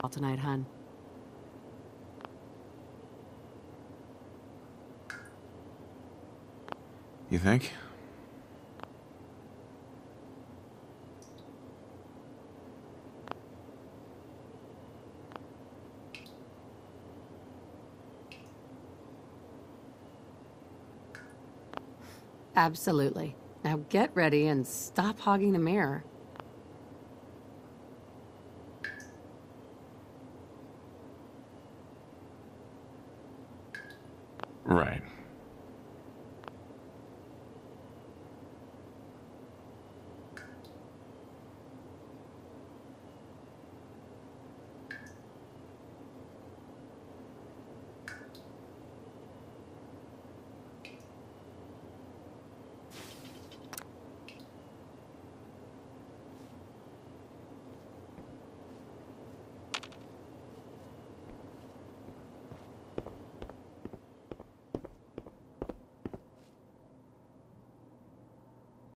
tonight, hun. You think? Absolutely. Now get ready and stop hogging the mirror. Right.